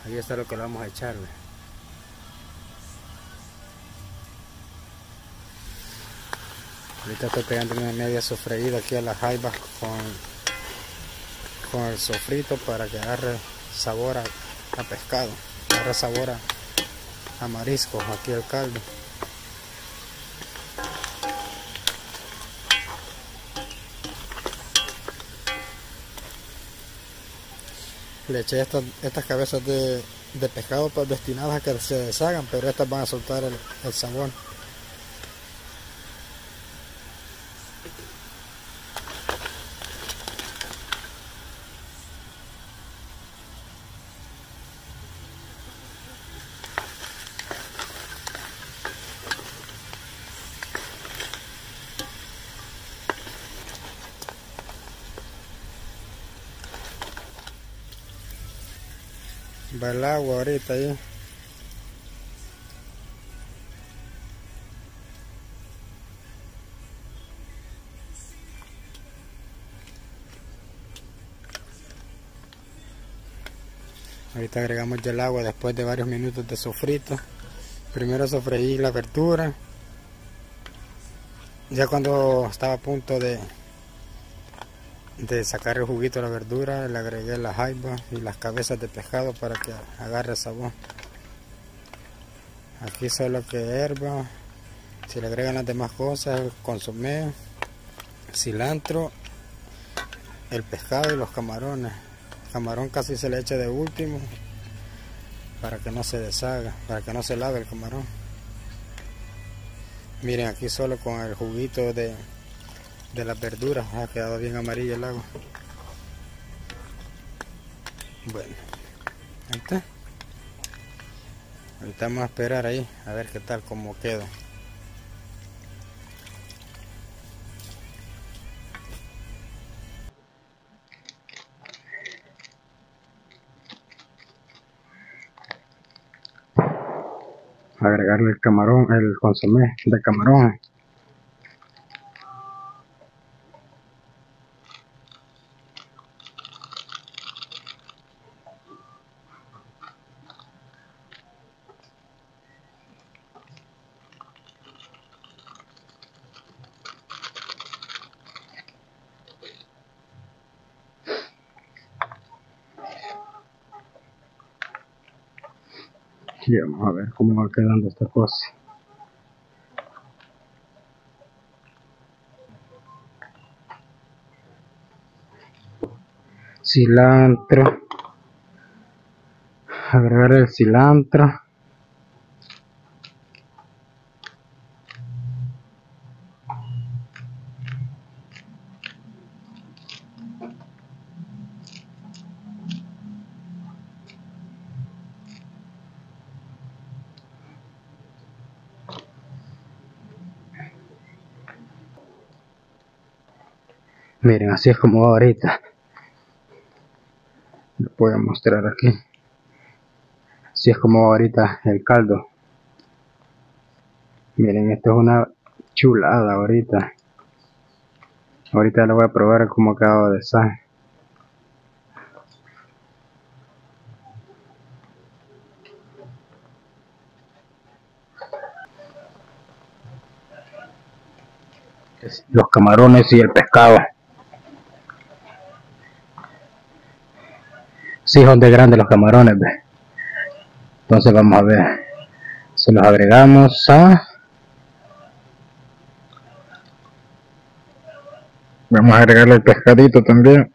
Ahí está lo que le vamos a echar, ¿ve? Ahorita estoy pegando una media sofreída aquí a la jaiba con el sofrito para que agarre sabor a pescado, agarre sabor a mariscos aquí el caldo. Le eché estas cabezas de pescado pues destinadas a que se deshagan, pero estas van a soltar el sabor. Va el agua ahorita ahí. Ahorita agregamos ya el agua después de varios minutos de sofrito. Primero sofreí la verdura. Ya cuando estaba a punto de sacar el juguito de la verdura, le agregué la jaiba y las cabezas de pescado para que agarre sabor. Aquí solo que hierba. Si le agregan las demás cosas, el consomé, cilantro, el pescado y los camarones. El camarón casi se le echa de último para que no se deshaga, para que no se lave el camarón. Miren, aquí solo con el juguito de las verduras ha quedado bien amarillo el agua. Bueno, ahí está. Ahorita vamos a esperar ahí a ver qué tal, cómo queda. Agregarle el camarón, el consomé de camarón. Y vamos a ver cómo va quedando esta cosa. Cilantro. Agregar el cilantro. Miren, así es como va ahorita. Lo voy a mostrar aquí. Así es como va ahorita el caldo. Miren, esto es una chulada ahorita. Ahorita lo voy a probar como acabo de sal. Los camarones y el pescado. Sí, son de grandes los camarones, ¿ves? Entonces vamos a ver. Se los agregamos a... Vamos a agregarle el pescadito también.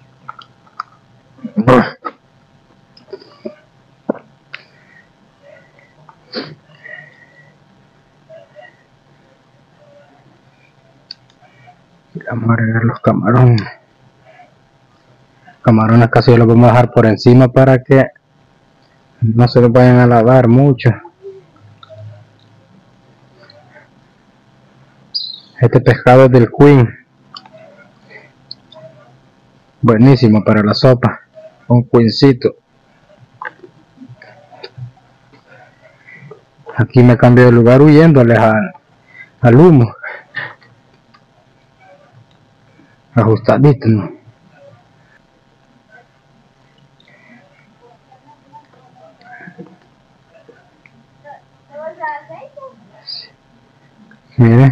Vamos a agregar los camarones. Camarones casi los vamos a dejar por encima para que no se los vayan a lavar mucho. Este pescado es del Queen. Buenísimo para la sopa. Un Queencito. Aquí me cambié de lugar huyéndoles al humo. Ajustadito, ¿no? Miren.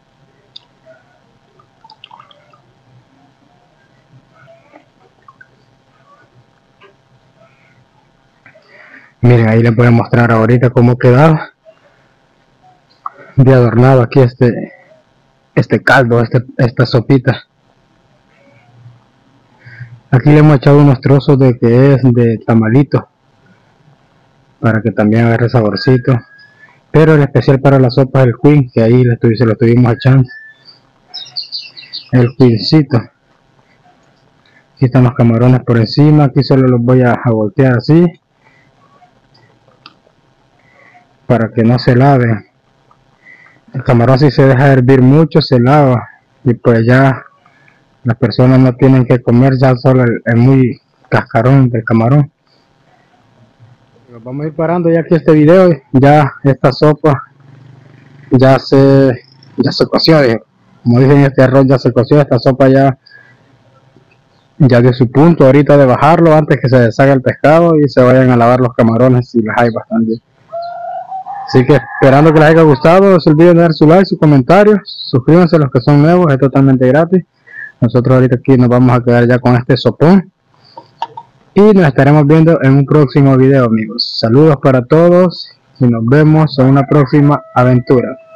Miren, ahí les voy a mostrar ahorita cómo quedaba de adornado aquí este caldo, esta sopita. Aquí le hemos echado unos trozos de que es de tamalito para que también agarre saborcito, pero el especial para la sopa es el queen, que ahí se lo estuvimos echando, el queencito. Aquí están los camarones por encima, aquí solo los voy a voltear así para que no se laven. El camarón, si se deja hervir mucho, se lava y pues ya las personas no tienen que comer ya solo el muy cascarón del camarón. Vamos a ir parando ya aquí este video. Ya esta sopa ya se coció, como dicen, este arroz ya se coció. Esta sopa ya dio su punto ahorita de bajarlo antes que se deshaga el pescado y se vayan a lavar los camarones si las hay bastante. Así que esperando que les haya gustado, no se olviden de dar su like, su comentario, suscríbanse los que son nuevos, es totalmente gratis. Nosotros ahorita aquí nos vamos a quedar ya con este sopón y nos estaremos viendo en un próximo video, amigos. Saludos para todos y nos vemos en una próxima aventura.